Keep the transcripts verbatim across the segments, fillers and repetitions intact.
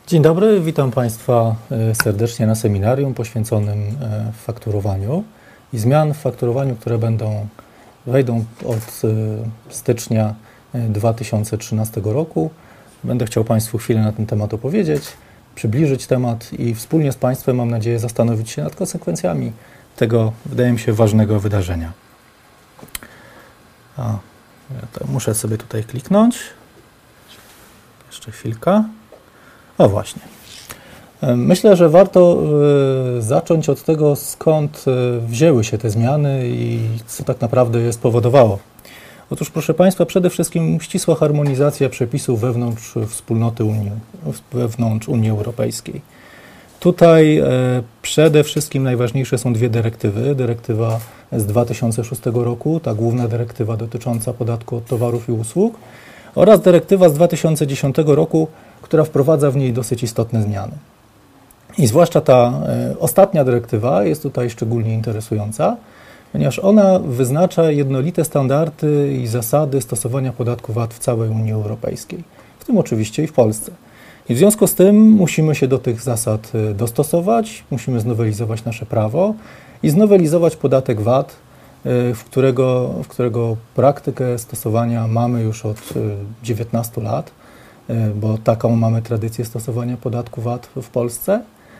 Dzień dobry, witam Państwa serdecznie na seminarium poświęconym fakturowaniu i zmian w fakturowaniu, które będą, wejdą od stycznia dwa tysiące trzynastego roku. Będę chciał Państwu chwilę na ten temat opowiedzieć, przybliżyć temat i wspólnie z Państwem, mam nadzieję, zastanowić się nad konsekwencjami tego, wydaje mi się, ważnego wydarzenia. A, ja to muszę sobie tutaj kliknąć. Jeszcze chwilkę. O właśnie. Myślę, że warto zacząć od tego, skąd wzięły się te zmiany i co tak naprawdę je spowodowało. Otóż, proszę Państwa, przede wszystkim ścisła harmonizacja przepisów wewnątrz wspólnoty Unii, wewnątrz Unii Europejskiej. Tutaj przede wszystkim najważniejsze są dwie dyrektywy. Dyrektywa z dwa tysiące szóstego roku, ta główna dyrektywa dotycząca podatku od towarów i usług, oraz dyrektywa z dwa tysiące dziesiątego roku, która wprowadza w niej dosyć istotne zmiany. I zwłaszcza ta e, ostatnia dyrektywa jest tutaj szczególnie interesująca, ponieważ ona wyznacza jednolite standardy i zasady stosowania podatku V A T w całej Unii Europejskiej, w tym oczywiście i w Polsce. I w związku z tym musimy się do tych zasad dostosować, musimy znowelizować nasze prawo i znowelizować podatek V A T, w którego, w którego praktykę stosowania mamy już od dziewiętnastu lat, bo taką mamy tradycję stosowania podatku V A T w Polsce.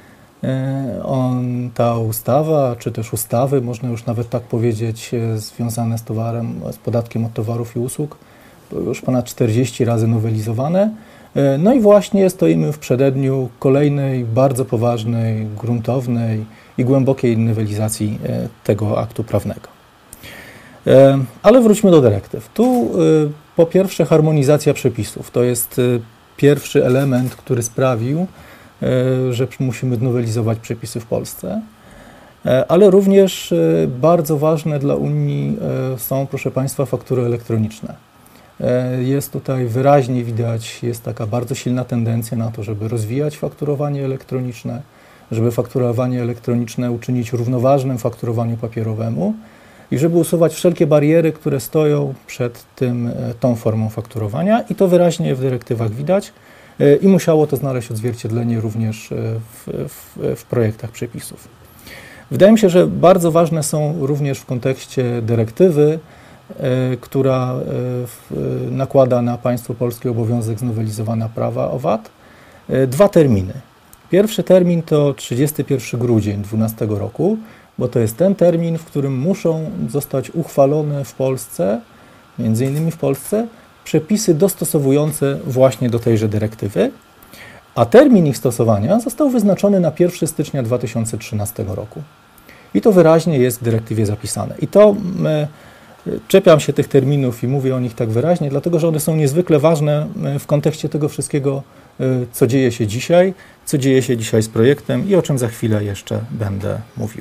On, ta ustawa, czy też ustawy, można już nawet tak powiedzieć, związane z towarem, z podatkiem od towarów i usług, były już ponad czterdzieści razy nowelizowane. No i właśnie stoimy w przededniu kolejnej, bardzo poważnej, gruntownej i głębokiej nowelizacji tego aktu prawnego. Ale wróćmy do dyrektyw. Tu po pierwsze harmonizacja przepisów. To jest pierwszy element, który sprawił, że musimy znowelizować przepisy w Polsce. Ale również bardzo ważne dla Unii są, proszę Państwa, faktury elektroniczne. Jest tutaj wyraźnie widać, jest taka bardzo silna tendencja na to, żeby rozwijać fakturowanie elektroniczne, żeby fakturowanie elektroniczne uczynić równoważnym fakturowaniu papierowemu i żeby usuwać wszelkie bariery, które stoją przed tym, tą formą fakturowania, i to wyraźnie w dyrektywach widać i musiało to znaleźć odzwierciedlenie również w, w, w projektach przepisów. Wydaje mi się, że bardzo ważne są również w kontekście dyrektywy, która nakłada na państwo polskie obowiązek znowelizowania prawa o V A T, dwa terminy. Pierwszy termin to trzydziesty pierwszy grudzień dwunastego roku, bo to jest ten termin, w którym muszą zostać uchwalone w Polsce, między innymi w Polsce, przepisy dostosowujące właśnie do tejże dyrektywy, a termin ich stosowania został wyznaczony na pierwszego stycznia dwa tysiące trzynastego roku. I to wyraźnie jest w dyrektywie zapisane. I to e, czepiam się tych terminów i mówię o nich tak wyraźnie, dlatego że one są niezwykle ważne w kontekście tego wszystkiego, e, co dzieje się dzisiaj, co dzieje się dzisiaj z projektem i o czym za chwilę jeszcze będę mówił.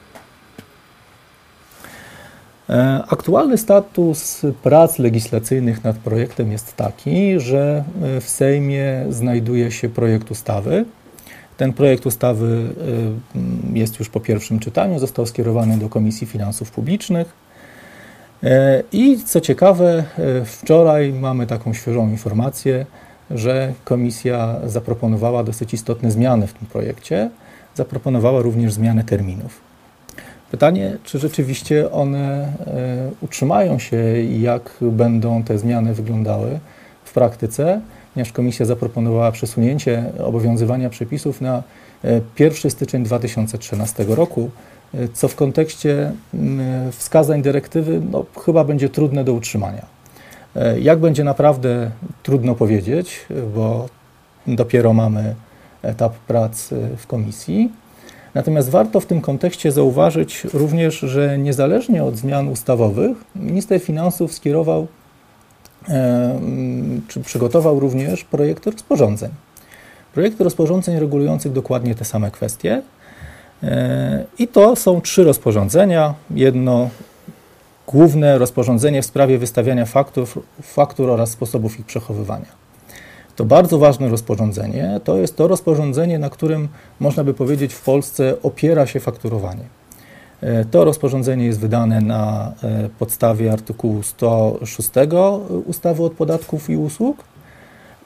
Aktualny status prac legislacyjnych nad projektem jest taki, że w Sejmie znajduje się projekt ustawy. Ten projekt ustawy jest już po pierwszym czytaniu, został skierowany do Komisji Finansów Publicznych. I co ciekawe, wczoraj mamy taką świeżą informację, że Komisja zaproponowała dosyć istotne zmiany w tym projekcie. Zaproponowała również zmianę terminów. Pytanie, czy rzeczywiście one utrzymają się i jak będą te zmiany wyglądały w praktyce, ponieważ Komisja zaproponowała przesunięcie obowiązywania przepisów na pierwszego stycznia dwa tysiące trzynastego roku, co w kontekście wskazań dyrektywy no, chyba będzie trudne do utrzymania. Jak będzie naprawdę, trudno powiedzieć, bo dopiero mamy etap prac w Komisji. Natomiast warto w tym kontekście zauważyć również, że niezależnie od zmian ustawowych, minister finansów skierował e, czy przygotował również projekty rozporządzeń. Projekty rozporządzeń regulujących dokładnie te same kwestie. E, I to są trzy rozporządzenia. Jedno główne rozporządzenie w sprawie wystawiania faktur, faktur oraz sposobów ich przechowywania. To bardzo ważne rozporządzenie. To jest to rozporządzenie, na którym, można by powiedzieć, w Polsce opiera się fakturowanie. To rozporządzenie jest wydane na podstawie artykułu sto szóstego ustawy od podatków i usług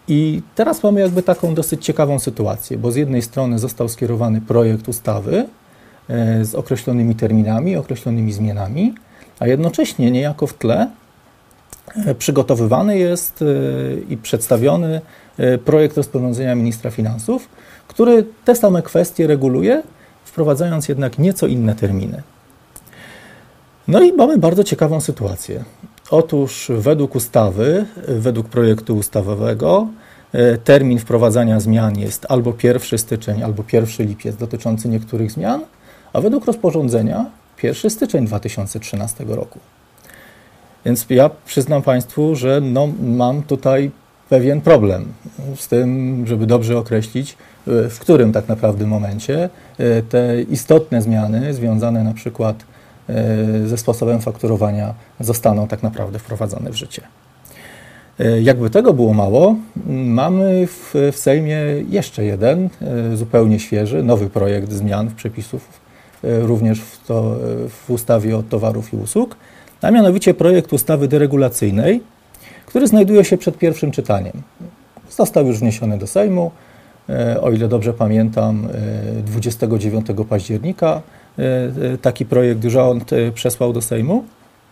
I teraz mamy jakby taką dosyć ciekawą sytuację, bo z jednej strony został skierowany projekt ustawy z określonymi terminami, określonymi zmianami, a jednocześnie niejako w tle przygotowywany jest i przedstawiony projekt rozporządzenia ministra finansów, który te same kwestie reguluje, wprowadzając jednak nieco inne terminy. No i mamy bardzo ciekawą sytuację. Otóż według ustawy, według projektu ustawowego termin wprowadzania zmian jest albo pierwszy styczeń, albo pierwszy lipiec dotyczący niektórych zmian, a według rozporządzenia pierwszy styczeń dwa tysiące trzynastego roku. Więc ja przyznam Państwu, że no, mam tutaj pewien problem z tym, żeby dobrze określić, w którym tak naprawdę momencie te istotne zmiany związane na przykład ze sposobem fakturowania zostaną tak naprawdę wprowadzone w życie. Jakby tego było mało, mamy w, w Sejmie jeszcze jeden zupełnie świeży, nowy projekt zmian w przepisów, również w, to, w ustawie od towarów i usług, a mianowicie projekt ustawy deregulacyjnej, który znajduje się przed pierwszym czytaniem. Został już wniesiony do Sejmu, o ile dobrze pamiętam, dwudziestego dziewiątego października taki projekt rząd przesłał do Sejmu.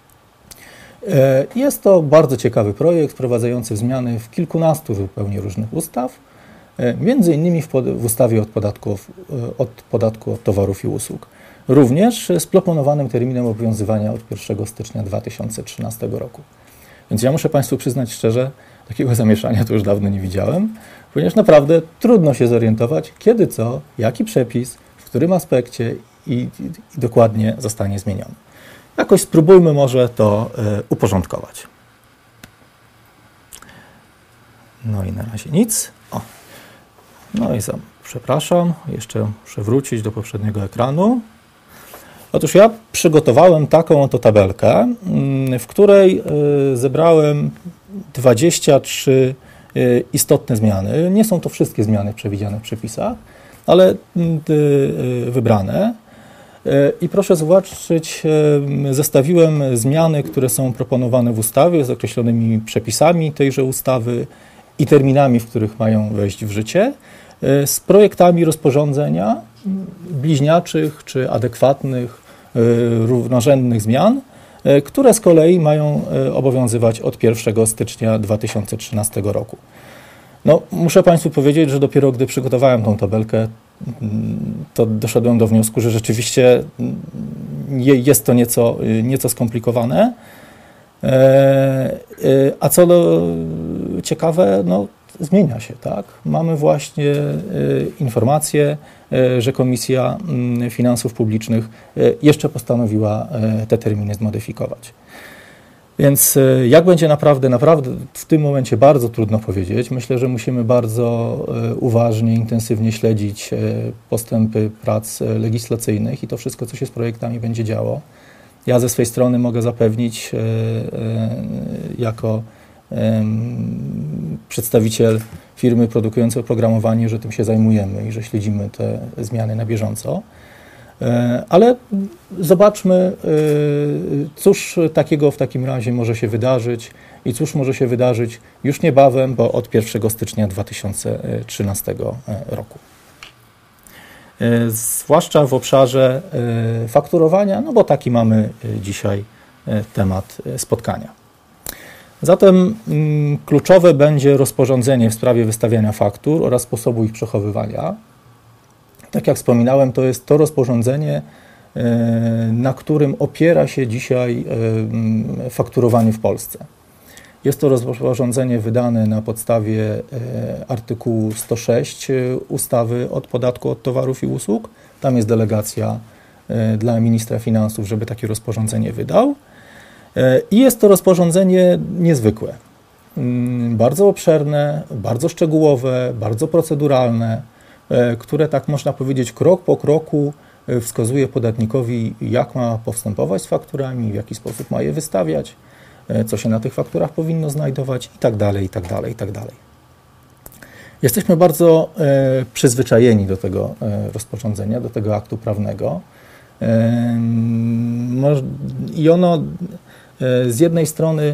Jest to bardzo ciekawy projekt wprowadzający zmiany w kilkunastu zupełnie różnych ustaw, między innymi w, w ustawie od podatku, od podatku od towarów i usług. Również z proponowanym terminem obowiązywania od pierwszego stycznia dwa tysiące trzynastego roku. Więc ja muszę Państwu przyznać szczerze, takiego zamieszania to już dawno nie widziałem, ponieważ naprawdę trudno się zorientować, kiedy co, jaki przepis, w którym aspekcie i, i, i dokładnie zostanie zmieniony. Jakoś spróbujmy może to y, uporządkować. No i na razie nic. O. No i za, przepraszam, jeszcze muszę wrócić do poprzedniego ekranu. Otóż ja przygotowałem taką oto tabelkę, w której zebrałem dwadzieścia trzy istotne zmiany. Nie są to wszystkie zmiany przewidziane w przepisach, ale wybrane. I proszę zobaczyć, zestawiłem zmiany, które są proponowane w ustawie z określonymi przepisami tejże ustawy i terminami, w których mają wejść w życie, z projektami rozporządzenia bliźniaczych czy adekwatnych, równorzędnych zmian, które z kolei mają obowiązywać od pierwszego stycznia dwa tysiące trzynastego roku. No, muszę Państwu powiedzieć, że dopiero gdy przygotowałem tą tabelkę, to doszedłem do wniosku, że rzeczywiście jest to nieco, nieco skomplikowane. A co do ciekawe, no, zmienia się, tak? Mamy właśnie y, informację, y, że Komisja y, Finansów Publicznych y, jeszcze postanowiła y, te terminy zmodyfikować. Więc y, jak będzie naprawdę, naprawdę w tym momencie bardzo trudno powiedzieć. Myślę, że musimy bardzo y, uważnie, intensywnie śledzić y, postępy prac y, legislacyjnych i to wszystko, co się z projektami będzie działo. Ja ze swej strony mogę zapewnić y, y, jako przedstawiciel firmy produkującej oprogramowanie, że tym się zajmujemy i że śledzimy te zmiany na bieżąco. Ale zobaczmy, cóż takiego w takim razie może się wydarzyć i cóż może się wydarzyć już niebawem, bo od pierwszego stycznia dwa tysiące trzynastego roku. Zwłaszcza w obszarze fakturowania, no bo taki mamy dzisiaj temat spotkania. Zatem mm, kluczowe będzie rozporządzenie w sprawie wystawiania faktur oraz sposobu ich przechowywania. Tak jak wspominałem, to jest to rozporządzenie, y, na którym opiera się dzisiaj y, fakturowanie w Polsce. Jest to rozporządzenie wydane na podstawie y, artykułu sto sześć ustawy od podatku od towarów i usług. Tam jest delegacja y, dla ministra finansów, żeby takie rozporządzenie wydał. I jest to rozporządzenie niezwykłe, bardzo obszerne, bardzo szczegółowe, bardzo proceduralne, które, tak można powiedzieć, krok po kroku wskazuje podatnikowi, jak ma postępować z fakturami, w jaki sposób ma je wystawiać, co się na tych fakturach powinno znajdować i tak dalej, i tak dalej, i tak dalej. Jesteśmy bardzo przyzwyczajeni do tego rozporządzenia, do tego aktu prawnego i ono z jednej strony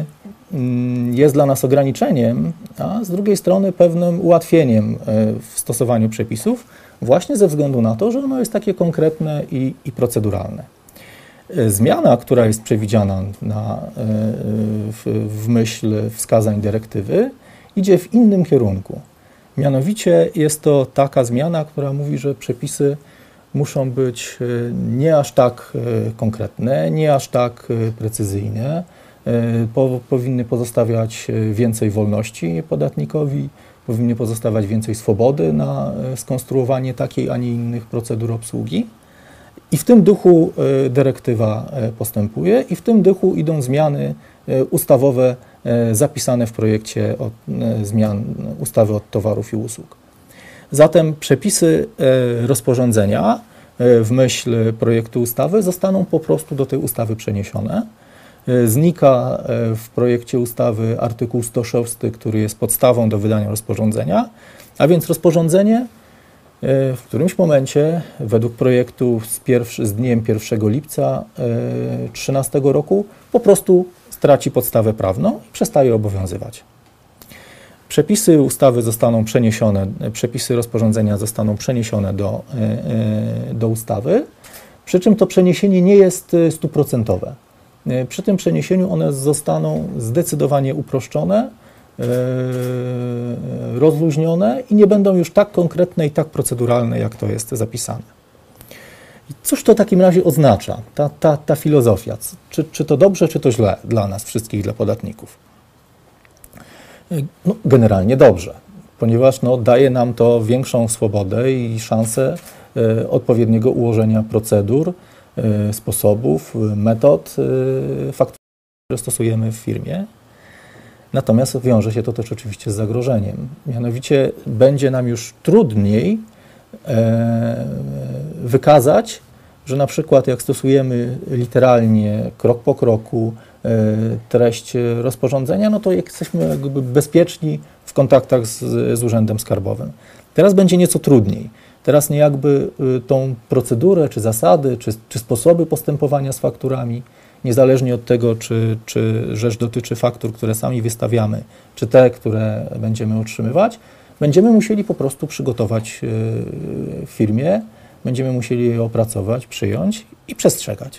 jest dla nas ograniczeniem, a z drugiej strony pewnym ułatwieniem w stosowaniu przepisów, właśnie ze względu na to, że ono jest takie konkretne i, i proceduralne. Zmiana, która jest przewidziana na, w, w myśl wskazań dyrektywy, idzie w innym kierunku. Mianowicie jest to taka zmiana, która mówi, że przepisy muszą być nie aż tak konkretne, nie aż tak precyzyjne, po, powinny pozostawiać więcej wolności podatnikowi, powinny pozostawiać więcej swobody na skonstruowanie takiej, a nie innych procedur obsługi. I w tym duchu dyrektywa postępuje i w tym duchu idą zmiany ustawowe zapisane w projekcie od zmian ustawy od towarów i usług. Zatem przepisy rozporządzenia w myśl projektu ustawy zostaną po prostu do tej ustawy przeniesione. Znika w projekcie ustawy artykuł sto sześć, który jest podstawą do wydania rozporządzenia, a więc rozporządzenie w którymś momencie według projektu z, pierwszy, z dniem pierwszego lipca dwa tysiące trzynastego roku po prostu straci podstawę prawną i przestaje obowiązywać. Przepisy ustawy zostaną przeniesione, przepisy rozporządzenia zostaną przeniesione do, do ustawy, przy czym to przeniesienie nie jest stuprocentowe. Przy tym przeniesieniu one zostaną zdecydowanie uproszczone, rozluźnione i nie będą już tak konkretne i tak proceduralne, jak to jest zapisane. I cóż to w takim razie oznacza, ta, ta, ta filozofia? Czy, czy to dobrze, czy to źle dla nas wszystkich, dla podatników? No, generalnie dobrze, ponieważ no, daje nam to większą swobodę i szansę e, odpowiedniego ułożenia procedur, e, sposobów, metod, e, faktur, które stosujemy w firmie. Natomiast wiąże się to też oczywiście z zagrożeniem. Mianowicie będzie nam już trudniej e, wykazać, że na przykład jak stosujemy literalnie, krok po kroku e, treść rozporządzenia, no to jesteśmy jakby bezpieczni w kontaktach z, z Urzędem Skarbowym. Teraz będzie nieco trudniej. Teraz niejakby tą procedurę, czy zasady, czy, czy sposoby postępowania z fakturami, niezależnie od tego, czy, czy rzecz dotyczy faktur, które sami wystawiamy, czy te, które będziemy otrzymywać, będziemy musieli po prostu przygotować w firmie, będziemy musieli je opracować, przyjąć i przestrzegać.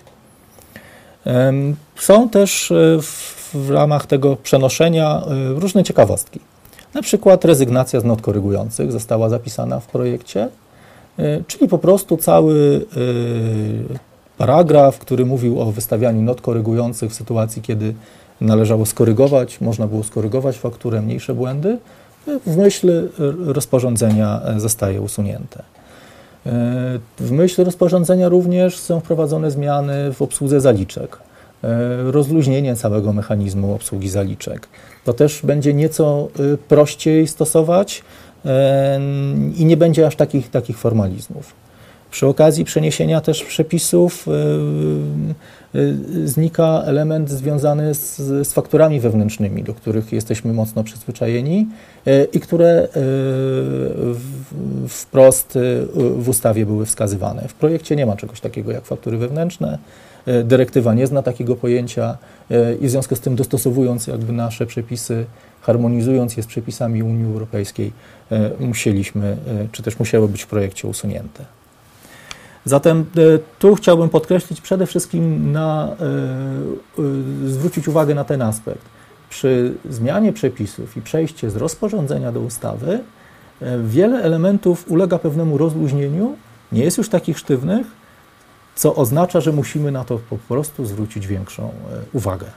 Są też w, w ramach tego przenoszenia różne ciekawostki. Na przykład rezygnacja z not korygujących została zapisana w projekcie, czyli po prostu cały paragraf, który mówił o wystawianiu not korygujących w sytuacji, kiedy należało skorygować, można było skorygować fakturę, mniejsze błędy, w myśl rozporządzenia zostaje usunięte. W myśl rozporządzenia również są wprowadzone zmiany w obsłudze zaliczek, rozluźnienie całego mechanizmu obsługi zaliczek. To też będzie nieco prościej stosować i nie będzie aż takich, takich formalizmów. Przy okazji przeniesienia też przepisów yy, yy, znika element związany z, z fakturami wewnętrznymi, do których jesteśmy mocno przyzwyczajeni yy, i które yy, w, wprost yy, w ustawie były wskazywane. W projekcie nie ma czegoś takiego jak faktury wewnętrzne. Yy, dyrektywa nie zna takiego pojęcia yy, i w związku z tym dostosowując jakby nasze przepisy, harmonizując je z przepisami Unii Europejskiej, yy, musieliśmy, yy, czy też musiały być w projekcie usunięte. Zatem tu chciałbym podkreślić przede wszystkim, na, y, zwrócić uwagę na ten aspekt. Przy zmianie przepisów i przejście z rozporządzenia do ustawy wiele elementów ulega pewnemu rozluźnieniu, nie jest już takich sztywnych, co oznacza, że musimy na to po prostu zwrócić większą uwagę.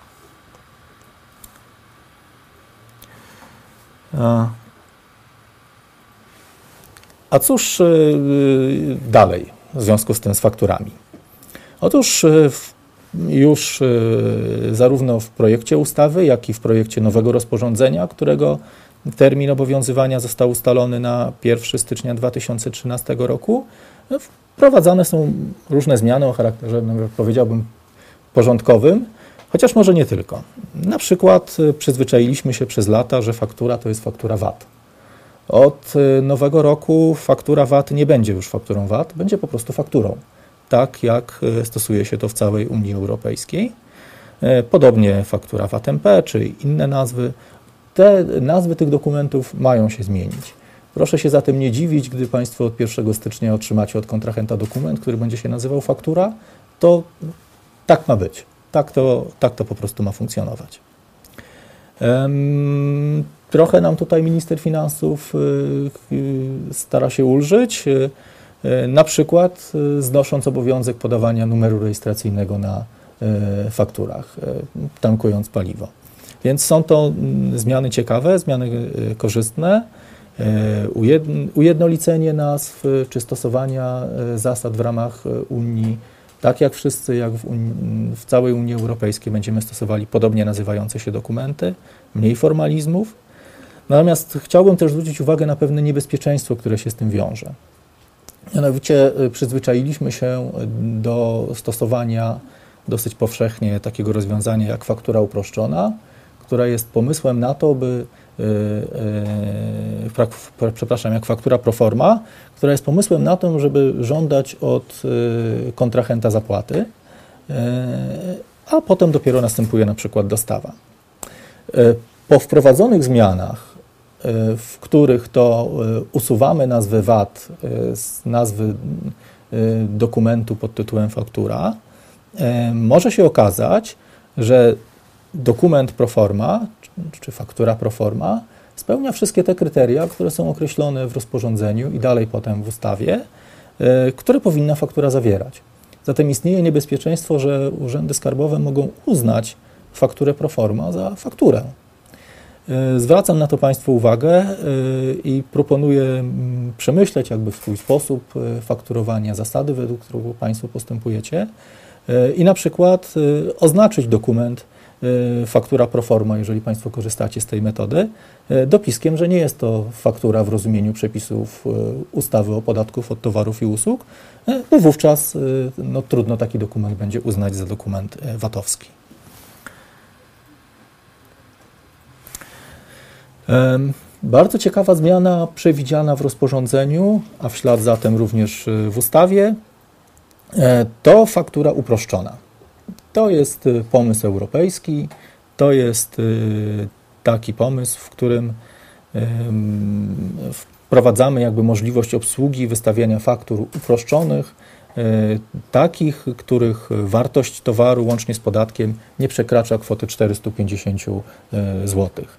A cóż y, dalej? W związku z tym z fakturami. Otóż już zarówno w projekcie ustawy, jak i w projekcie nowego rozporządzenia, którego termin obowiązywania został ustalony na pierwszego stycznia dwa tysiące trzynastego roku, wprowadzane są różne zmiany o charakterze, no, jak powiedziałbym, porządkowym, chociaż może nie tylko. Na przykład przyzwyczailiśmy się przez lata, że faktura to jest faktura V A T. Od nowego roku faktura V A T nie będzie już fakturą V A T, będzie po prostu fakturą, tak jak stosuje się to w całej Unii Europejskiej. Podobnie faktura V A T M P czy inne nazwy. Te nazwy tych dokumentów mają się zmienić. Proszę się zatem nie dziwić, gdy Państwo od pierwszego stycznia otrzymacie od kontrahenta dokument, który będzie się nazywał faktura, to tak ma być. Tak to, tak to po prostu ma funkcjonować. Um, trochę nam tutaj minister finansów y, y, stara się ulżyć, y, y, na przykład y, znosząc obowiązek podawania numeru rejestracyjnego na y, fakturach, y, tankując paliwo. Więc są to y, zmiany ciekawe, zmiany y, korzystne, y, ujednolicenie nazw y, czy stosowania y, zasad w ramach y, Unii. Tak jak wszyscy, jak w, Unii, w całej Unii Europejskiej będziemy stosowali podobnie nazywające się dokumenty, mniej formalizmów. Natomiast chciałbym też zwrócić uwagę na pewne niebezpieczeństwo, które się z tym wiąże. Mianowicie przyzwyczailiśmy się do stosowania dosyć powszechnie takiego rozwiązania jak faktura uproszczona, która jest pomysłem na to, by, yy, yy, przepraszam, jak faktura pro forma, która jest pomysłem na to, żeby żądać od yy, kontrahenta zapłaty, yy, a potem dopiero następuje na przykład dostawa. Yy, po wprowadzonych zmianach, yy, w których to yy, usuwamy nazwę V A T yy, z nazwy yy, dokumentu pod tytułem faktura, yy, może się okazać, że dokument pro forma, czy faktura pro forma, spełnia wszystkie te kryteria, które są określone w rozporządzeniu i dalej potem w ustawie, które powinna faktura zawierać. Zatem istnieje niebezpieczeństwo, że urzędy skarbowe mogą uznać fakturę pro forma za fakturę. Zwracam na to Państwu uwagę i proponuję przemyśleć jakby swój sposób fakturowania, zasady, według którego Państwo postępujecie i na przykład oznaczyć dokument faktura pro forma, jeżeli Państwo korzystacie z tej metody, dopiskiem, że nie jest to faktura w rozumieniu przepisów ustawy o podatku od towarów i usług, bo wówczas no, trudno taki dokument będzie uznać za dokument vatowski. Bardzo ciekawa zmiana przewidziana w rozporządzeniu, a w ślad zatem również w ustawie, to faktura uproszczona. To jest pomysł europejski, to jest taki pomysł, w którym wprowadzamy jakby możliwość obsługi wystawiania faktur uproszczonych, takich, których wartość towaru łącznie z podatkiem nie przekracza kwoty czterysta pięćdziesiąt złotych.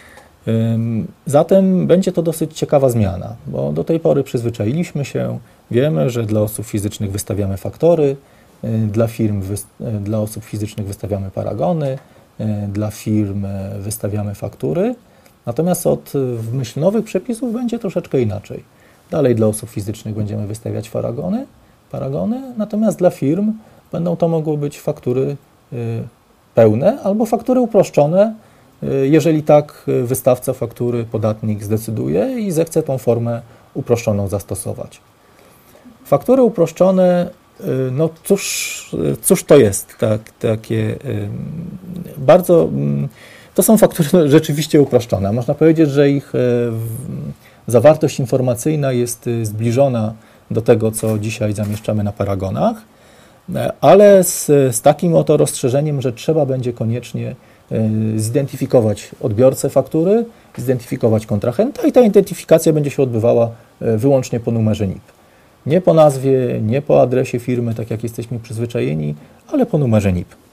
Zatem będzie to dosyć ciekawa zmiana, bo do tej pory przyzwyczailiśmy się, wiemy, że dla osób fizycznych wystawiamy faktory, dla firm, dla osób fizycznych wystawiamy paragony, dla firm wystawiamy faktury, natomiast od w myśl nowych przepisów będzie troszeczkę inaczej. Dalej dla osób fizycznych będziemy wystawiać paragony, paragony, natomiast dla firm będą to mogły być faktury pełne albo faktury uproszczone, jeżeli tak wystawca faktury, podatnik zdecyduje i zechce tą formę uproszczoną zastosować. Faktury uproszczone, no cóż, cóż to jest tak, takie bardzo, to są faktury rzeczywiście uproszczone. Można powiedzieć, że ich zawartość informacyjna jest zbliżona do tego, co dzisiaj zamieszczamy na paragonach, ale z, z takim oto rozszerzeniem, że trzeba będzie koniecznie zidentyfikować odbiorcę faktury, zidentyfikować kontrahenta i ta identyfikacja będzie się odbywała wyłącznie po numerze N I P. Nie po nazwie, nie po adresie firmy, tak jak jesteśmy przyzwyczajeni, ale po numerze N I P.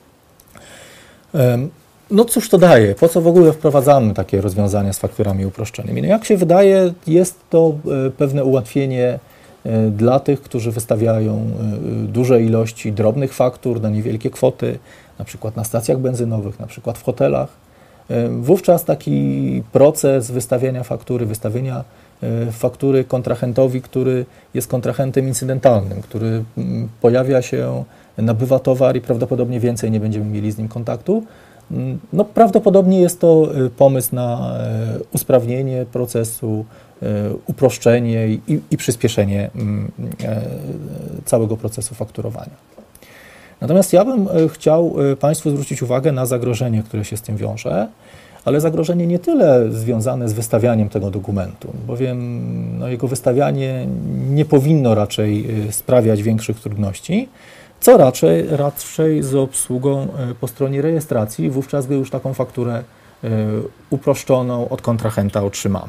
No cóż to daje? Po co w ogóle wprowadzamy takie rozwiązania z fakturami uproszczonymi? No jak się wydaje, jest to pewne ułatwienie dla tych, którzy wystawiają duże ilości drobnych faktur na niewielkie kwoty, na przykład na stacjach benzynowych, na przykład w hotelach. Wówczas taki proces wystawiania faktury, wystawienia faktury kontrahentowi, który jest kontrahentem incydentalnym, który pojawia się, nabywa towar i prawdopodobnie więcej nie będziemy mieli z nim kontaktu, no prawdopodobnie jest to pomysł na usprawnienie procesu, uproszczenie i, i przyspieszenie całego procesu fakturowania. Natomiast ja bym chciał Państwu zwrócić uwagę na zagrożenie, które się z tym wiąże, ale zagrożenie nie tyle związane z wystawianiem tego dokumentu, bowiem no, jego wystawianie nie powinno raczej sprawiać większych trudności. co raczej, raczej z obsługą po stronie rejestracji, wówczas gdy już taką fakturę uproszczoną od kontrahenta otrzymamy.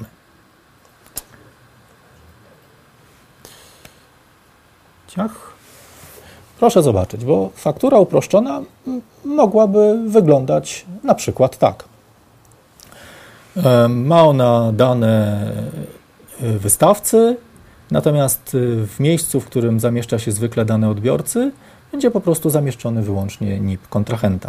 Ciach. Proszę zobaczyć, bo faktura uproszczona mogłaby wyglądać na przykład tak. Ma ona dane wystawcy, natomiast w miejscu, w którym zamieszcza się zwykle dane odbiorcy, będzie po prostu zamieszczony wyłącznie N I P kontrahenta.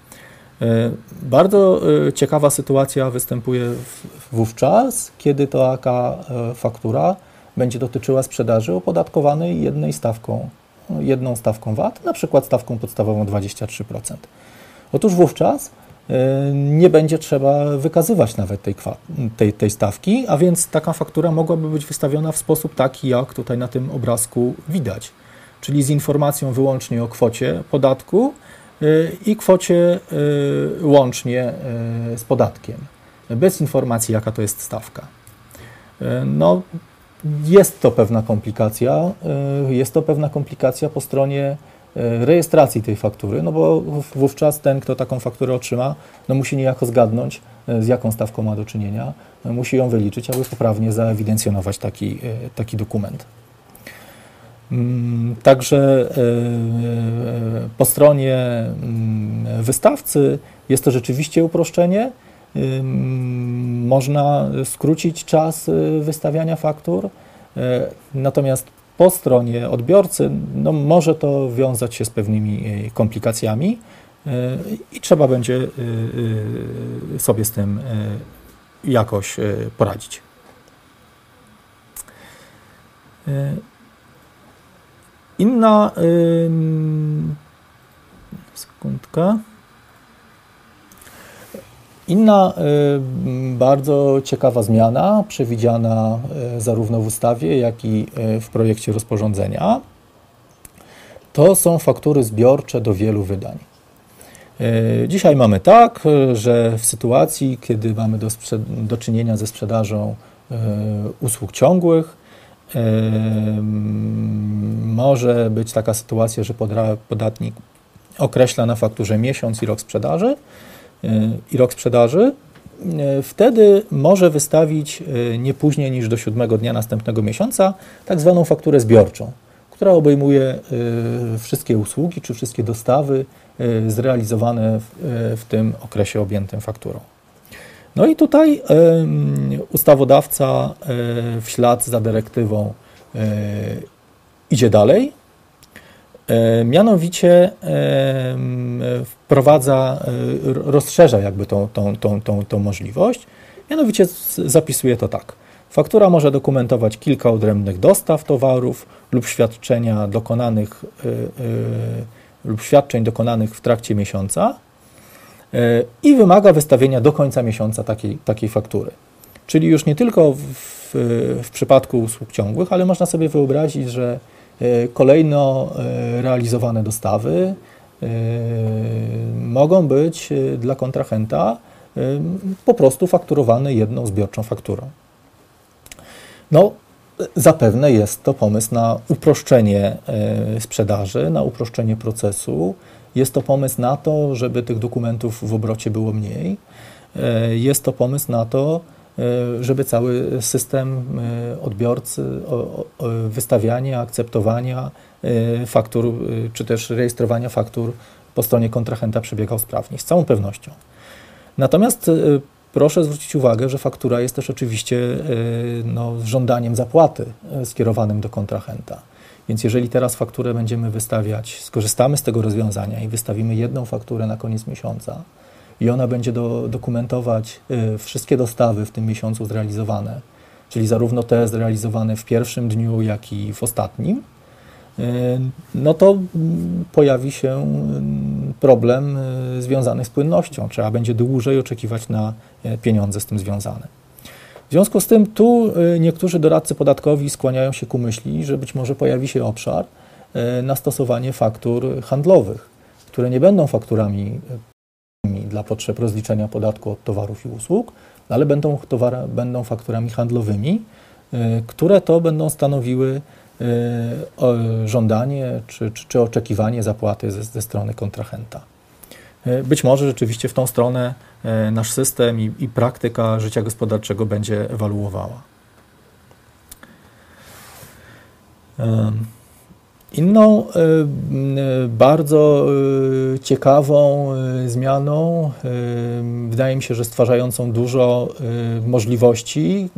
Bardzo ciekawa sytuacja występuje wówczas, kiedy taka faktura będzie dotyczyła sprzedaży opodatkowanej jednej stawką, jedną stawką V A T, na przykład stawką podstawową dwadzieścia trzy procent. Otóż wówczas nie będzie trzeba wykazywać nawet tej, tej, tej stawki, a więc taka faktura mogłaby być wystawiona w sposób taki, jak tutaj na tym obrazku widać, czyli z informacją wyłącznie o kwocie podatku i kwocie łącznie z podatkiem, bez informacji, jaka to jest stawka. No, jest to pewna komplikacja, jest to pewna komplikacja po stronie rejestracji tej faktury, no bo wówczas ten, kto taką fakturę otrzyma, no musi niejako zgadnąć, z jaką stawką ma do czynienia, musi ją wyliczyć, aby poprawnie zaewidencjonować taki, taki dokument. Także po stronie wystawcy jest to rzeczywiście uproszczenie. Można skrócić czas wystawiania faktur, natomiast po stronie odbiorcy no, może to wiązać się z pewnymi komplikacjami i trzeba będzie sobie z tym jakoś poradzić. Inna sekundka. Inna bardzo ciekawa zmiana, przewidziana zarówno w ustawie, jak i w projekcie rozporządzenia, to są faktury zbiorcze do wielu wydań. Dzisiaj mamy tak, że w sytuacji, kiedy mamy do, do czynienia ze sprzedażą usług ciągłych, może być taka sytuacja, że podatnik określa na fakturze miesiąc i rok sprzedaży, i rok sprzedaży, wtedy może wystawić nie później niż do siódmego dnia następnego miesiąca tak zwaną fakturę zbiorczą, która obejmuje wszystkie usługi czy wszystkie dostawy zrealizowane w, w tym okresie objętym fakturą. No i tutaj ustawodawca w ślad za dyrektywą idzie dalej. Mianowicie wprowadza, rozszerza jakby tą, tą, tą, tą, tą możliwość, mianowicie zapisuje to tak. Faktura może dokumentować kilka odrębnych dostaw towarów lub świadczenia dokonanych lub świadczeń dokonanych w trakcie miesiąca i wymaga wystawienia do końca miesiąca takiej, takiej faktury. Czyli już nie tylko w, w przypadku usług ciągłych, ale można sobie wyobrazić, że kolejno realizowane dostawy mogą być dla kontrahenta po prostu fakturowane jedną zbiorczą fakturą. No, zapewne jest to pomysł na uproszczenie sprzedaży, na uproszczenie procesu. Jest to pomysł na to, żeby tych dokumentów w obrocie było mniej. Jest to pomysł na to, żeby cały system odbiorcy, wystawiania, akceptowania faktur, czy też rejestrowania faktur po stronie kontrahenta przebiegał sprawnie, z całą pewnością. Natomiast proszę zwrócić uwagę, że faktura jest też oczywiście no, żądaniem zapłaty skierowanym do kontrahenta. Więc jeżeli teraz fakturę będziemy wystawiać, skorzystamy z tego rozwiązania i wystawimy jedną fakturę na koniec miesiąca, i ona będzie do, dokumentować y, wszystkie dostawy w tym miesiącu zrealizowane, czyli zarówno te zrealizowane w pierwszym dniu, jak i w ostatnim, y, no to y, pojawi się y, problem y, związany z płynnością. Trzeba będzie dłużej oczekiwać na y, pieniądze z tym związane. W związku z tym tu y, niektórzy doradcy podatkowi skłaniają się ku myśli, że być może pojawi się obszar y, na stosowanie faktur handlowych, które nie będą fakturami dla potrzeb rozliczenia podatku od towarów i usług, ale będą, towar, będą fakturami handlowymi, y, które to będą stanowiły żądanie czy, czy, czy oczekiwanie zapłaty ze, ze strony kontrahenta. Być może rzeczywiście w tą stronę nasz system i, i praktyka życia gospodarczego będzie ewoluowała. Inną bardzo ciekawą zmianą, wydaje mi się, że stwarzającą dużo możliwości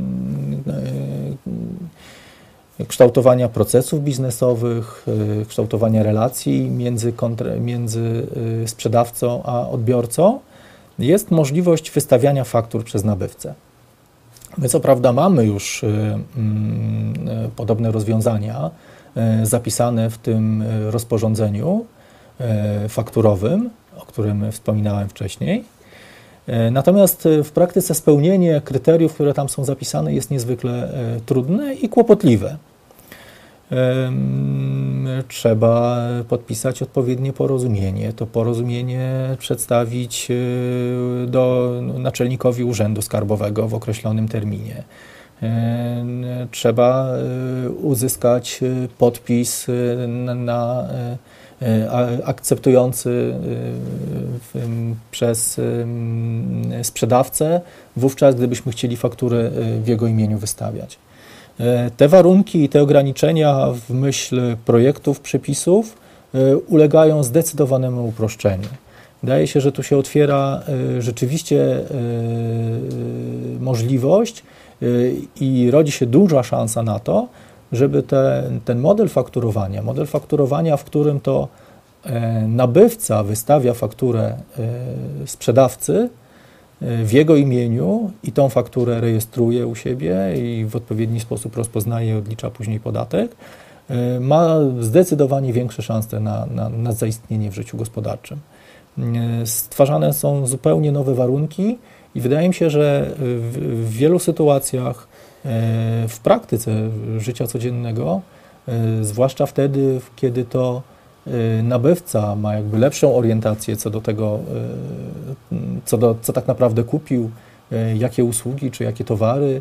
kształtowania procesów biznesowych, kształtowania relacji między, kontra, między sprzedawcą a odbiorcą, jest możliwość wystawiania faktur przez nabywcę. My co prawda mamy już podobne rozwiązania zapisane w tym rozporządzeniu fakturowym, o którym wspominałem wcześniej. Natomiast w praktyce spełnienie kryteriów, które tam są zapisane, jest niezwykle trudne i kłopotliwe. Trzeba podpisać odpowiednie porozumienie, to porozumienie przedstawić do naczelnikowi Urzędu Skarbowego w określonym terminie. Trzeba uzyskać podpis na, na akceptujący przez sprzedawcę, wówczas gdybyśmy chcieli fakturę w jego imieniu wystawiać. Te warunki i te ograniczenia w myśl projektów, przepisów ulegają zdecydowanemu uproszczeniu. Wydaje się, że tu się otwiera rzeczywiście możliwość i rodzi się duża szansa na to, żeby te, ten model fakturowania, model fakturowania, w którym to nabywca wystawia fakturę sprzedawcy w jego imieniu i tą fakturę rejestruje u siebie i w odpowiedni sposób rozpoznaje i odlicza później podatek, ma zdecydowanie większe szanse na, na, na zaistnienie w życiu gospodarczym. Stwarzane są zupełnie nowe warunki i wydaje mi się, że w, w wielu sytuacjach w praktyce życia codziennego, zwłaszcza wtedy, kiedy to nabywca ma jakby lepszą orientację co do tego, co, do, co tak naprawdę kupił, jakie usługi czy jakie towary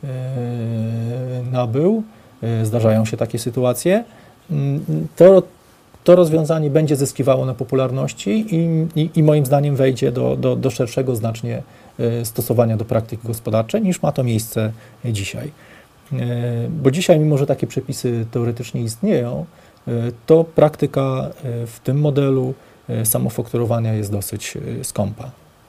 nabył, zdarzają się takie sytuacje, to, to rozwiązanie będzie zyskiwało na popularności i, i, i moim zdaniem wejdzie do, do, do szerszego znacznie stosowania do praktyki gospodarczej, niż ma to miejsce dzisiaj. Bo dzisiaj, mimo że takie przepisy teoretycznie istnieją, to praktyka w tym modelu samofakturowania jest dosyć skąpa.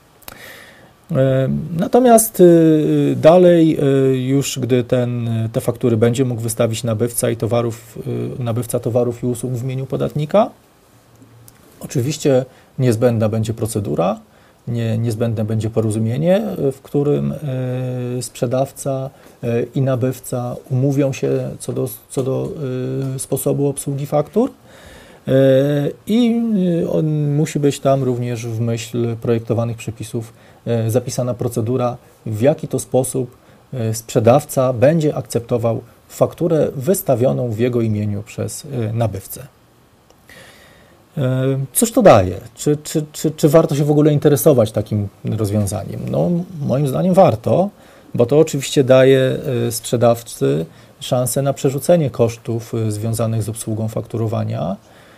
Natomiast dalej, już gdy ten, te faktury będzie mógł wystawić nabywca i towarów, nabywca towarów i usług w imieniu podatnika, oczywiście niezbędna będzie procedura, nie, niezbędne będzie porozumienie, w którym sprzedawca i nabywca umówią się co do, co do sposobu obsługi faktur i on musi być tam również w myśl projektowanych przepisów zapisana procedura, w jaki to sposób sprzedawca będzie akceptował fakturę wystawioną w jego imieniu przez nabywcę. Cóż to daje? Czy, czy, czy, czy warto się w ogóle interesować takim rozwiązaniem? No, moim zdaniem warto, bo to oczywiście daje sprzedawcy szansę na przerzucenie kosztów związanych z obsługą fakturowania,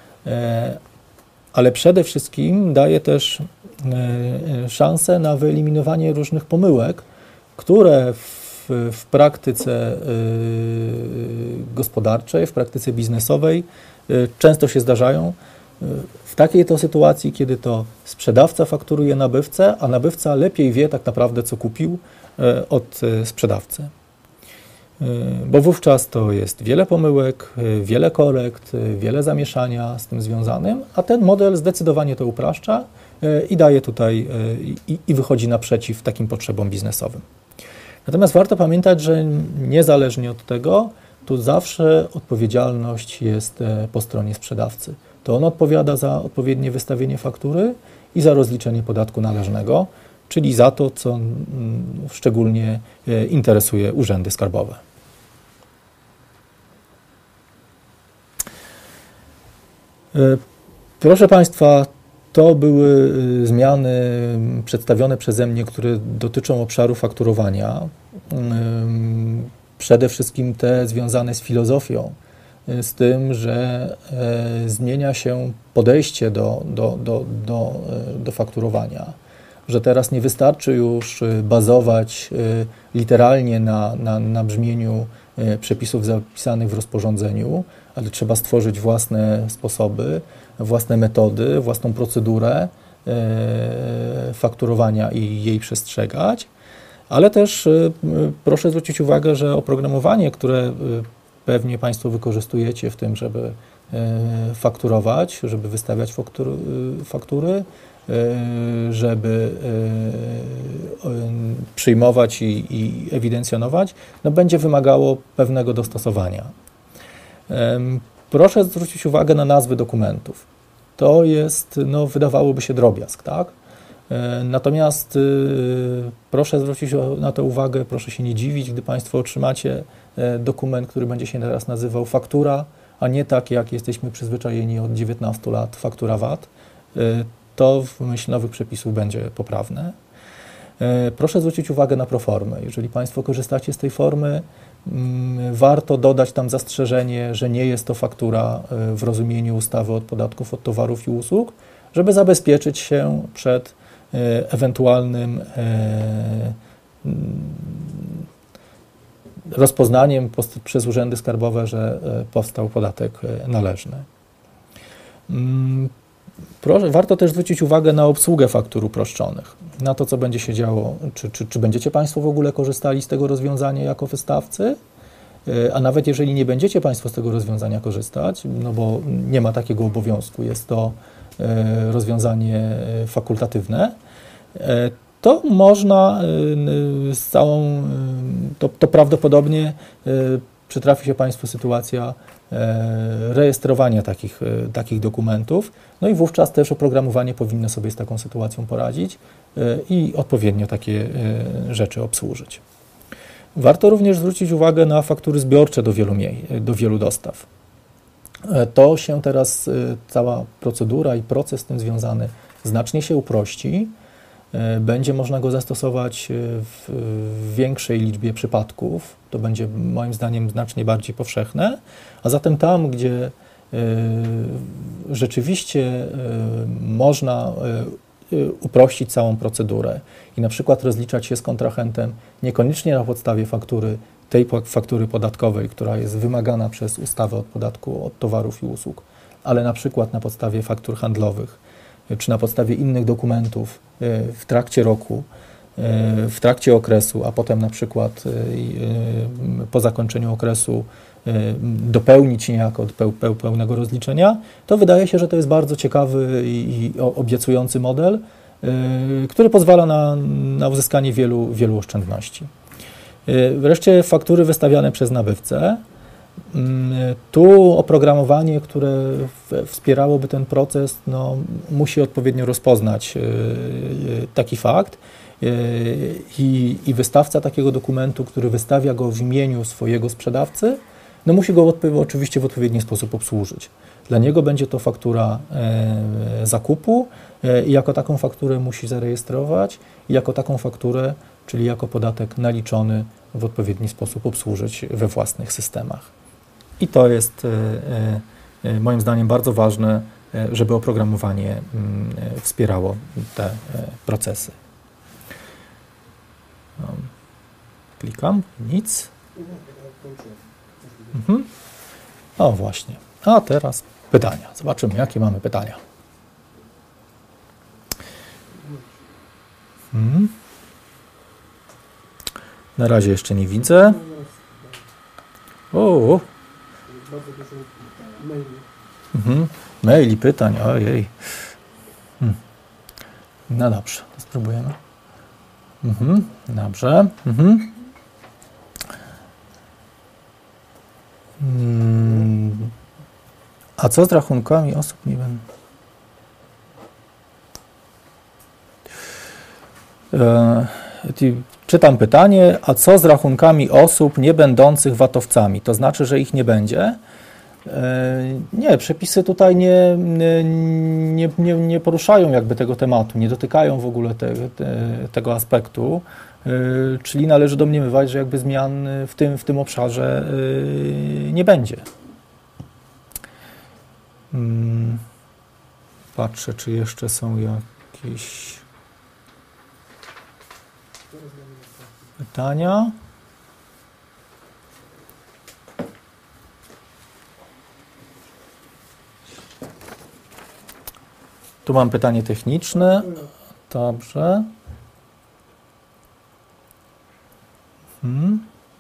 ale przede wszystkim daje też szansę na wyeliminowanie różnych pomyłek, które w, w praktyce gospodarczej, w praktyce biznesowej często się zdarzają. W takiej to sytuacji, kiedy to sprzedawca fakturuje nabywcę, a nabywca lepiej wie tak naprawdę, co kupił od sprzedawcy. Bo wówczas to jest wiele pomyłek, wiele korekt, wiele zamieszania z tym związanym, a ten model zdecydowanie to upraszcza i daje tutaj i, i wychodzi naprzeciw takim potrzebom biznesowym. Natomiast warto pamiętać, że niezależnie od tego, tu zawsze odpowiedzialność jest po stronie sprzedawcy. To on odpowiada za odpowiednie wystawienie faktury i za rozliczenie podatku należnego, czyli za to, co szczególnie interesuje urzędy skarbowe. Proszę Państwa, to były zmiany przedstawione przeze mnie, które dotyczą obszaru fakturowania. Przede wszystkim te związane z filozofią z tym, że zmienia się podejście do, do, do, do, do fakturowania, że teraz nie wystarczy już bazować literalnie na, na, na brzmieniu przepisów zapisanych w rozporządzeniu, ale trzeba stworzyć własne sposoby, własne metody, własną procedurę fakturowania i jej przestrzegać, ale też proszę zwrócić uwagę, że oprogramowanie, które pewnie Państwo wykorzystujecie w tym, żeby fakturować, żeby wystawiać faktury, faktury żeby przyjmować i, i ewidencjonować, no będzie wymagało pewnego dostosowania. Proszę zwrócić uwagę na nazwy dokumentów. To jest, no, wydawałoby się drobiazg, tak? Natomiast proszę zwrócić na to uwagę, proszę się nie dziwić, gdy Państwo otrzymacie dokument, który będzie się teraz nazywał faktura, a nie tak, jak jesteśmy przyzwyczajeni od dziewiętnastu lat, faktura V A T. To w myśl nowych przepisów będzie poprawne. Proszę zwrócić uwagę na proformę. Jeżeli Państwo korzystacie z tej formy, warto dodać tam zastrzeżenie, że nie jest to faktura w rozumieniu ustawy od podatków od towarów i usług, żeby zabezpieczyć się przed ewentualnym rozpoznaniem przez urzędy skarbowe, że powstał podatek należny. Warto też zwrócić uwagę na obsługę faktur uproszczonych, na to, co będzie się działo, czy, czy, czy będziecie Państwo w ogóle korzystali z tego rozwiązania jako wystawcy, a nawet jeżeli nie będziecie Państwo z tego rozwiązania korzystać, no bo nie ma takiego obowiązku, jest to rozwiązanie fakultatywne, to można z całą, to, to prawdopodobnie przytrafi się Państwu sytuacja rejestrowania takich, takich dokumentów, no i wówczas też oprogramowanie powinno sobie z taką sytuacją poradzić i odpowiednio takie rzeczy obsłużyć. Warto również zwrócić uwagę na faktury zbiorcze do wielu, do wielu dostaw. To się teraz, cała procedura i proces z tym związany znacznie się uprości. Będzie można go zastosować w większej liczbie przypadków. To będzie moim zdaniem znacznie bardziej powszechne. A zatem tam, gdzie rzeczywiście można uprościć całą procedurę i na przykład rozliczać się z kontrahentem niekoniecznie na podstawie faktury, tej faktury podatkowej, która jest wymagana przez ustawę od podatku od towarów i usług, ale na przykład na podstawie faktur handlowych, czy na podstawie innych dokumentów w trakcie roku, w trakcie okresu, a potem na przykład po zakończeniu okresu dopełnić niejako do pełnego rozliczenia, to wydaje się, że to jest bardzo ciekawy i obiecujący model, który pozwala na, na uzyskanie wielu, wielu oszczędności. Wreszcie faktury wystawiane przez nabywcę. Tu oprogramowanie, które wspierałoby ten proces, no, musi odpowiednio rozpoznać taki fakt i, i wystawca takiego dokumentu, który wystawia go w imieniu swojego sprzedawcy, no musi go oczywiście w odpowiedni sposób obsłużyć. Dla niego będzie to faktura zakupu i jako taką fakturę musi zarejestrować i jako taką fakturę, czyli jako podatek naliczony, w odpowiedni sposób obsłużyć we własnych systemach. I to jest moim zdaniem bardzo ważne, żeby oprogramowanie wspierało te procesy. Klikam, nic. Mhm. O właśnie. A teraz pytania. Zobaczymy, jakie mamy pytania. Hmm. Na razie jeszcze nie widzę. O. Mhm. Maili, pytań, ojej. Hmm. No dobrze, to spróbujemy. Mhm. Dobrze. Mhm. Hmm. A co z rachunkami osób nie będą? E, czytam pytanie, a co z rachunkami osób nie będących vatowcami? To znaczy, że ich nie będzie? E, nie, przepisy tutaj nie, nie, nie, nie poruszają jakby tego tematu, nie dotykają w ogóle te, te, tego aspektu, e, czyli należy domniemywać, że jakby zmian w tym, w tym obszarze e, nie będzie. Hmm. Patrzę, czy jeszcze są jakieś pytania. Tu mam pytanie techniczne. Dobrze. Hmm.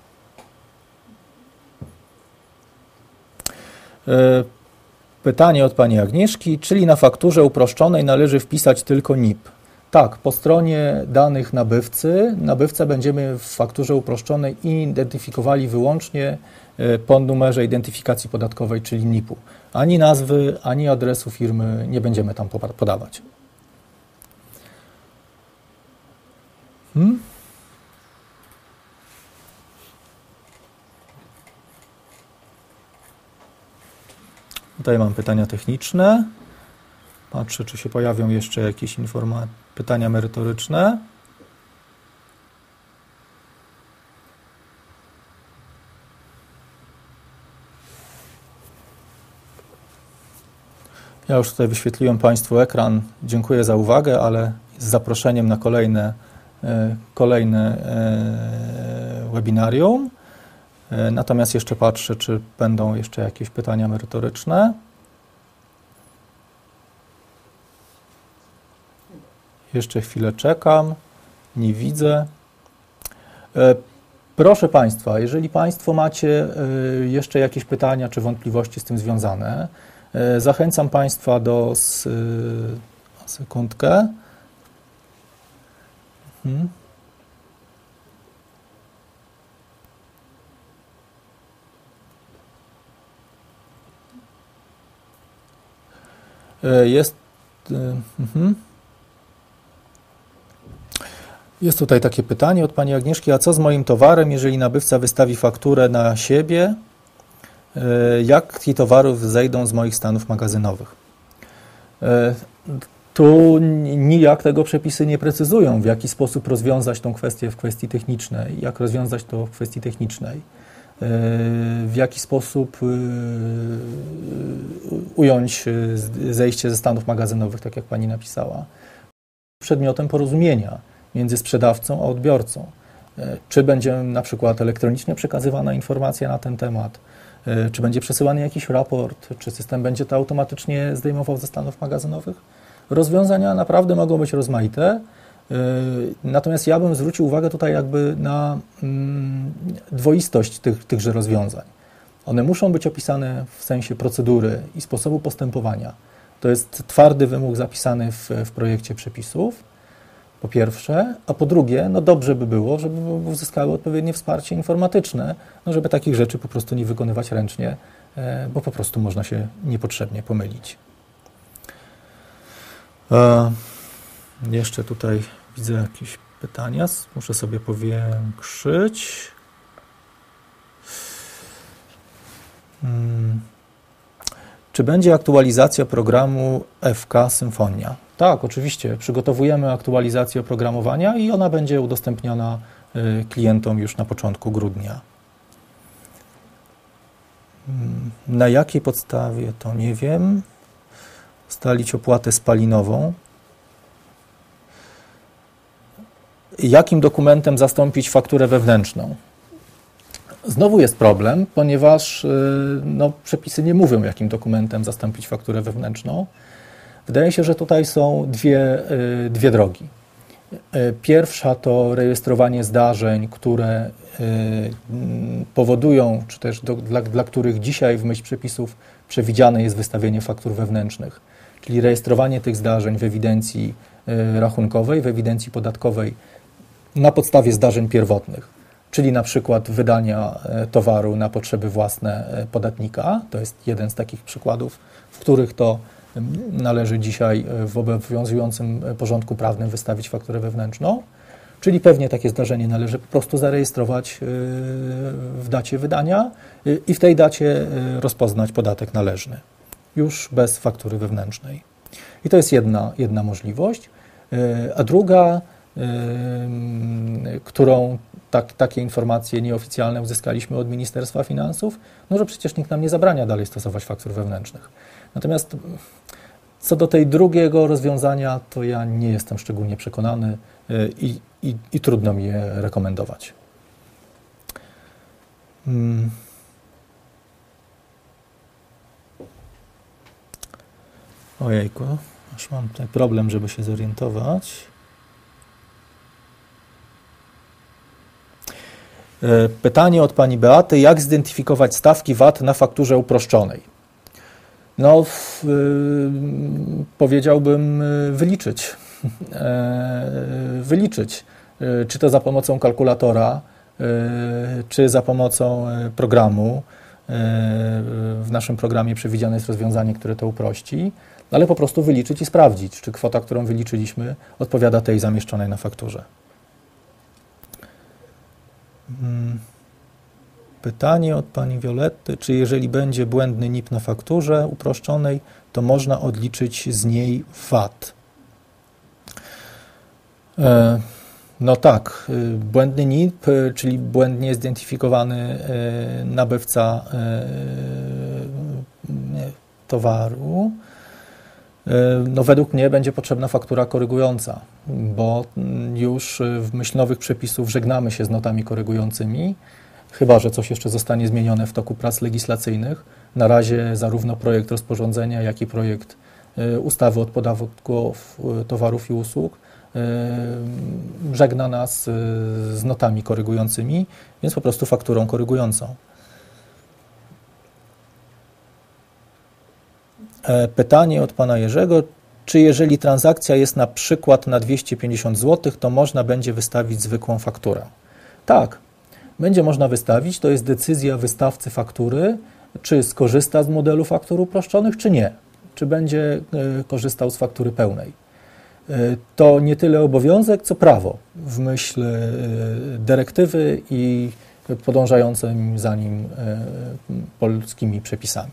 Y Pytanie od pani Agnieszki, czyli na fakturze uproszczonej należy wpisać tylko N I P? Tak, po stronie danych nabywcy, nabywcę będziemy w fakturze uproszczonej identyfikowali wyłącznie po numerze identyfikacji podatkowej, czyli N I P-u. Ani nazwy, ani adresu firmy nie będziemy tam podawać. Hmm? Tutaj mam pytania techniczne. Patrzę, czy się pojawią jeszcze jakieś informacje, pytania merytoryczne. Ja już tutaj wyświetliłem Państwu ekran. Dziękuję za uwagę, ale z zaproszeniem na kolejne, kolejne webinarium. Natomiast jeszcze patrzę, czy będą jeszcze jakieś pytania merytoryczne. Jeszcze chwilę czekam, nie widzę. Proszę Państwa, jeżeli Państwo macie jeszcze jakieś pytania czy wątpliwości z tym związane, zachęcam Państwa do... sekundkę. Hmm. Jest, uh, jest tutaj takie pytanie od pani Agnieszki, a co z moim towarem, jeżeli nabywca wystawi fakturę na siebie, jak towarów zejdą z moich stanów magazynowych? Tu nijak tego przepisy nie precyzują, w jaki sposób rozwiązać tą kwestię w kwestii technicznej, jak rozwiązać to w kwestii technicznej. W jaki sposób ująć zejście ze stanów magazynowych, tak jak Pani napisała. Przedmiotem porozumienia między sprzedawcą a odbiorcą. Czy będzie na przykład elektronicznie przekazywana informacja na ten temat, czy będzie przesyłany jakiś raport, czy system będzie to automatycznie zdejmował ze stanów magazynowych. Rozwiązania naprawdę mogą być rozmaite. Natomiast ja bym zwrócił uwagę tutaj jakby na dwoistość tych, tychże rozwiązań. One muszą być opisane w sensie procedury i sposobu postępowania. To jest twardy wymóg zapisany w, w projekcie przepisów, po pierwsze, a po drugie, no dobrze by było, żeby uzyskały odpowiednie wsparcie informatyczne, no żeby takich rzeczy po prostu nie wykonywać ręcznie, bo po prostu można się niepotrzebnie pomylić. E, jeszcze tutaj widzę jakieś pytania, muszę sobie powiększyć. Hmm. Czy będzie aktualizacja programu F K Symfonia? Tak, oczywiście. Przygotowujemy aktualizację oprogramowania i ona będzie udostępniona klientom już na początku grudnia. Na jakiej podstawie, to nie wiem. Ustalić opłatę spalinową. Jakim dokumentem zastąpić fakturę wewnętrzną? Znowu jest problem, ponieważ no, przepisy nie mówią, jakim dokumentem zastąpić fakturę wewnętrzną. Wydaje się, że tutaj są dwie, dwie drogi. Pierwsza to rejestrowanie zdarzeń, które powodują, czy też do, dla, dla których dzisiaj w myśl przepisów przewidziane jest wystawienie faktur wewnętrznych, czyli rejestrowanie tych zdarzeń w ewidencji rachunkowej, w ewidencji podatkowej na podstawie zdarzeń pierwotnych, czyli na przykład wydania towaru na potrzeby własne podatnika. To jest jeden z takich przykładów, w których to należy dzisiaj w obowiązującym porządku prawnym wystawić fakturę wewnętrzną, czyli pewnie takie zdarzenie należy po prostu zarejestrować w dacie wydania i w tej dacie rozpoznać podatek należny, już bez faktury wewnętrznej. I to jest jedna, jedna możliwość. A druga, którą tak, takie informacje nieoficjalne uzyskaliśmy od Ministerstwa Finansów, no że przecież nikt nam nie zabrania dalej stosować faktur wewnętrznych. Natomiast co do tej drugiego rozwiązania, to ja nie jestem szczególnie przekonany i, i, i trudno mi je rekomendować. Hmm. Ojejku, już mam tutaj problem, żeby się zorientować. Pytanie od pani Beaty, jak zidentyfikować stawki V A T na fakturze uproszczonej? No, w, y, powiedziałbym wyliczyć. E, wyliczyć. E, czy to za pomocą kalkulatora, e, czy za pomocą programu. E, w naszym programie przewidziane jest rozwiązanie, które to uprości, ale po prostu wyliczyć i sprawdzić, czy kwota, którą wyliczyliśmy, odpowiada tej zamieszczonej na fakturze. Pytanie od pani Violetty, czy jeżeli będzie błędny N I P na fakturze uproszczonej, to można odliczyć z niej V A T? E, no tak, błędny N I P, czyli błędnie zidentyfikowany nabywca towaru, no według mnie będzie potrzebna faktura korygująca, bo już w myśl nowych przepisów żegnamy się z notami korygującymi, chyba że coś jeszcze zostanie zmienione w toku prac legislacyjnych. Na razie zarówno projekt rozporządzenia, jak i projekt ustawy od podatku towarów i usług żegna nas z notami korygującymi, więc po prostu fakturą korygującą. Pytanie od pana Jerzego, czy jeżeli transakcja jest na przykład na dwieście pięćdziesiąt złotych, to można będzie wystawić zwykłą fakturę? Tak, będzie można wystawić, to jest decyzja wystawcy faktury, czy skorzysta z modelu faktur uproszczonych, czy nie, czy będzie korzystał z faktury pełnej. To nie tyle obowiązek, co prawo w myśl dyrektywy i podążającym za nim polskimi przepisami.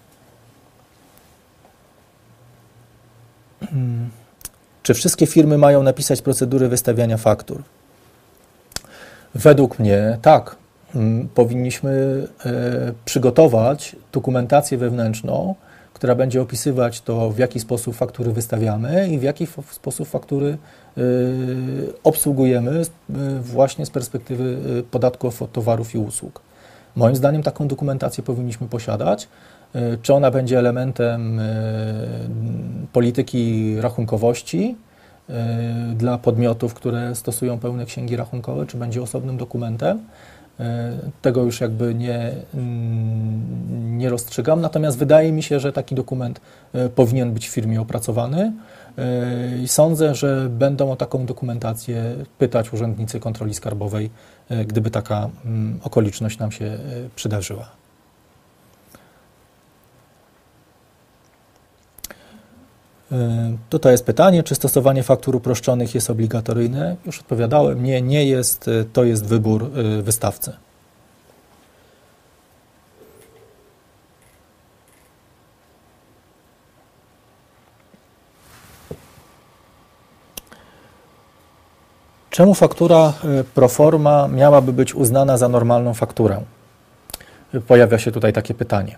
Czy wszystkie firmy mają napisać procedury wystawiania faktur? Według mnie tak. Powinniśmy przygotować dokumentację wewnętrzną, która będzie opisywać to, w jaki sposób faktury wystawiamy i w jaki sposób faktury obsługujemy właśnie z perspektywy podatku od towarów i usług. Moim zdaniem taką dokumentację powinniśmy posiadać. Czy ona będzie elementem polityki rachunkowości dla podmiotów, które stosują pełne księgi rachunkowe, czy będzie osobnym dokumentem? Tego już jakby nie, nie rozstrzygam, natomiast wydaje mi się, że taki dokument powinien być w firmie opracowany i sądzę, że będą o taką dokumentację pytać urzędnicy kontroli skarbowej, gdyby taka okoliczność nam się przydarzyła. Tutaj jest pytanie, czy stosowanie faktur uproszczonych jest obligatoryjne? Już odpowiadałem, nie, nie jest, to jest wybór wystawcy. Czemu faktura pro forma miałaby być uznana za normalną fakturę? Pojawia się tutaj takie pytanie.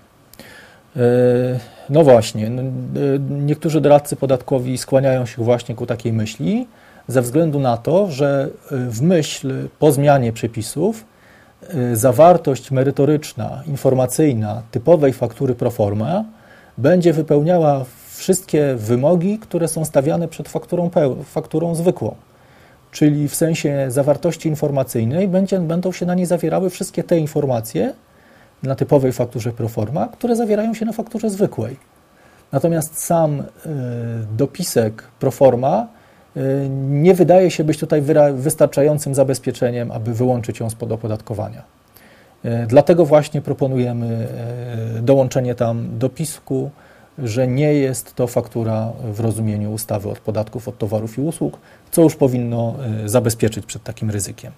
No właśnie, niektórzy doradcy podatkowi skłaniają się właśnie ku takiej myśli, ze względu na to, że w myśl po zmianie przepisów zawartość merytoryczna, informacyjna typowej faktury pro forma będzie wypełniała wszystkie wymogi, które są stawiane przed fakturą, fakturą zwykłą. Czyli w sensie zawartości informacyjnej będzie, będą się na niej zawierały wszystkie te informacje na typowej fakturze pro forma, które zawierają się na fakturze zwykłej. Natomiast sam y, dopisek pro forma y, nie wydaje się być tutaj wystarczającym zabezpieczeniem, aby wyłączyć ją spod opodatkowania. Y, dlatego właśnie proponujemy y, dołączenie tam dopisku, że nie jest to faktura w rozumieniu ustawy od podatków od towarów i usług, co już powinno y, zabezpieczyć przed takim ryzykiem.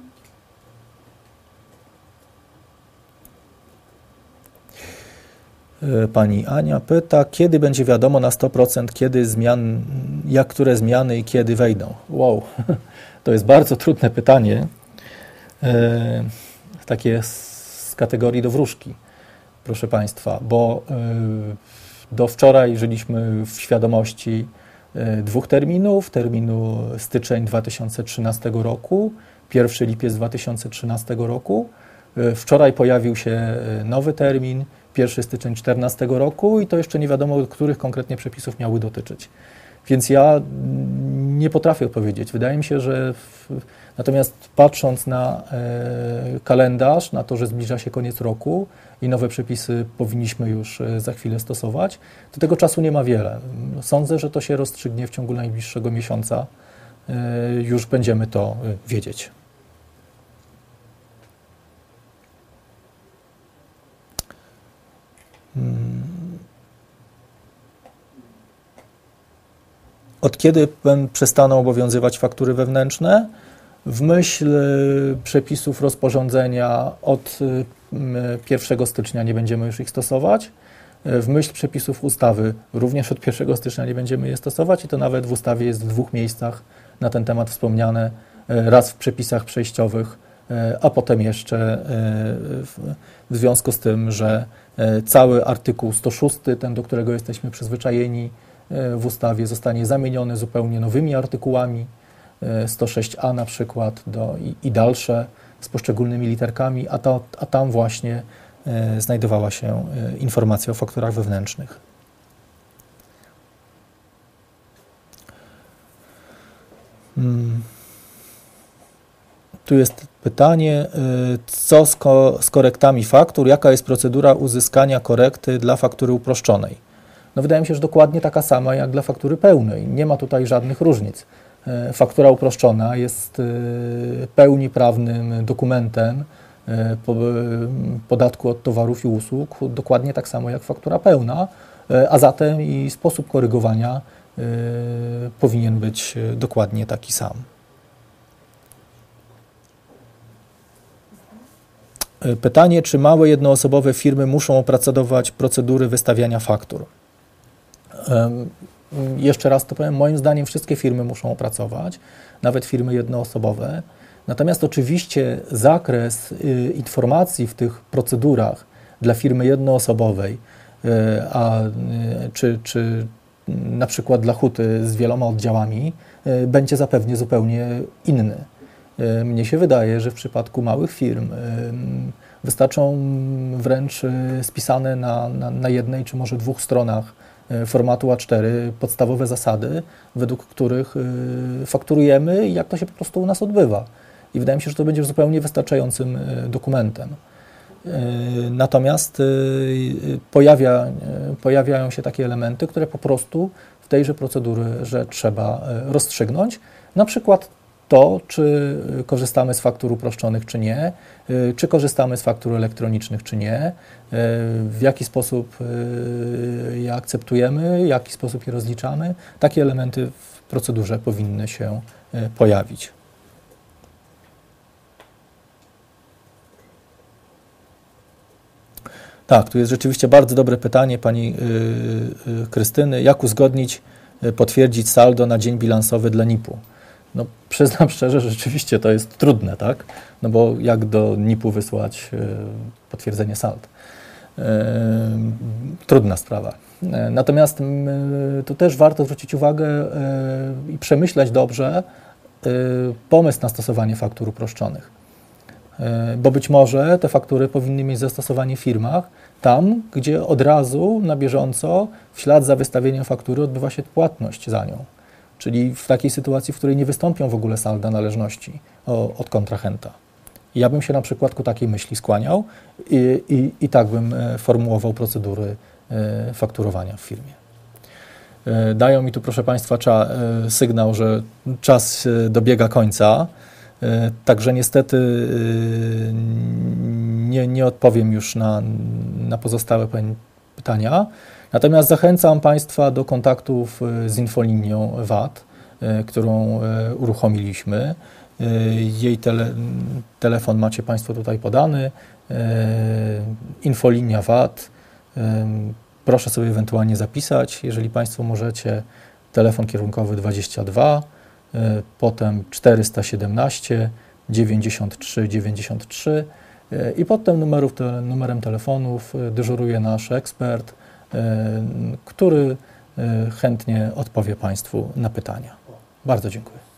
Pani Ania pyta, kiedy będzie wiadomo na sto procent, kiedy zmian, jak które zmiany i kiedy wejdą? Wow, to jest bardzo trudne pytanie, e, takie z kategorii do wróżki, proszę Państwa, bo e, Do wczoraj żyliśmy w świadomości dwóch terminów, terminu styczeń dwa tysiące trzynastego roku, pierwszy lipiec dwa tysiące trzynastego roku. Wczoraj pojawił się nowy termin, pierwszy styczeń czternastego roku i to jeszcze nie wiadomo, których konkretnie przepisów miały dotyczyć. Więc ja nie potrafię odpowiedzieć. Wydaje mi się, że w, natomiast patrząc na e, kalendarz, na to, że zbliża się koniec roku i nowe przepisy powinniśmy już e, za chwilę stosować, to tego czasu nie ma wiele. Sądzę, że to się rozstrzygnie w ciągu najbliższego miesiąca. E, już będziemy to e, wiedzieć. Hmm. Od kiedy przestaną obowiązywać faktury wewnętrzne? W myśl przepisów rozporządzenia od pierwszego stycznia nie będziemy już ich stosować. W myśl przepisów ustawy również od pierwszego stycznia nie będziemy je stosować i to nawet w ustawie jest w dwóch miejscach na ten temat wspomniane. Raz w przepisach przejściowych, a potem jeszcze w związku z tym, że cały artykuł sto szósty, ten, do którego jesteśmy przyzwyczajeni w ustawie, zostanie zamieniony zupełnie nowymi artykułami, sto sześć a na przykład do, i, i dalsze z poszczególnymi literkami, a, to, a tam właśnie e, znajdowała się e, informacja o fakturach wewnętrznych. Hmm. Tu jest pytanie, co z, ko z korektami faktur, jaka jest procedura uzyskania korekty dla faktury uproszczonej? No wydaje mi się, że dokładnie taka sama jak dla faktury pełnej. Nie ma tutaj żadnych różnic. Faktura uproszczona jest pełni prawnym dokumentem podatku od towarów i usług, dokładnie tak samo jak faktura pełna, a zatem i sposób korygowania powinien być dokładnie taki sam. Pytanie, czy małe jednoosobowe firmy muszą opracować procedury wystawiania faktur? Jeszcze raz to powiem, moim zdaniem wszystkie firmy muszą opracować, nawet firmy jednoosobowe. Natomiast oczywiście zakres informacji w tych procedurach dla firmy jednoosobowej, a, czy, czy na przykład dla huty z wieloma oddziałami, będzie zapewne zupełnie inny. Mnie się wydaje, że w przypadku małych firm wystarczą wręcz spisane na, na, na jednej czy może dwóch stronach formatu A cztery podstawowe zasady, według których fakturujemy i jak to się po prostu u nas odbywa. I wydaje mi się, że to będzie zupełnie wystarczającym dokumentem. Natomiast pojawia, pojawiają się takie elementy, które po prostu w tejże procedurze trzeba rozstrzygnąć. Na przykład to, czy korzystamy z faktur uproszczonych, czy nie, czy korzystamy z faktur elektronicznych, czy nie, w jaki sposób je akceptujemy, w jaki sposób je rozliczamy. Takie elementy w procedurze powinny się pojawić. Tak, tu jest rzeczywiście bardzo dobre pytanie pani Krystyny. Jak uzgodnić, potwierdzić saldo na dzień bilansowy dla N I P-u? No, przyznam szczerze, że rzeczywiście to jest trudne, tak? No bo jak do N I P-u wysłać potwierdzenie sald? Trudna sprawa. Natomiast tu też warto zwrócić uwagę i przemyśleć dobrze pomysł na stosowanie faktur uproszczonych. Bo być może te faktury powinny mieć zastosowanie w firmach, tam, gdzie od razu, na bieżąco, w ślad za wystawieniem faktury odbywa się płatność za nią. Czyli w takiej sytuacji, w której nie wystąpią w ogóle salda należności od kontrahenta. Ja bym się na przykład ku takiej myśli skłaniał i, i, i tak bym formułował procedury fakturowania w firmie. Dają mi tu, proszę Państwa, cza, sygnał, że czas dobiega końca, także niestety nie, nie odpowiem już na, na pozostałe pytania. Natomiast zachęcam Państwa do kontaktów z infolinią V A T, którą uruchomiliśmy. Jej tele, telefon macie Państwo tutaj podany. Infolinia V A T. Proszę sobie ewentualnie zapisać, jeżeli Państwo możecie. Telefon kierunkowy dwadzieścia dwa, potem czterysta siedemnaście dziewięćdziesiąt trzy dziewięćdziesiąt trzy i pod tym numerów, te, numerem telefonów dyżuruje nasz ekspert, który chętnie odpowie Państwu na pytania. Bardzo dziękuję.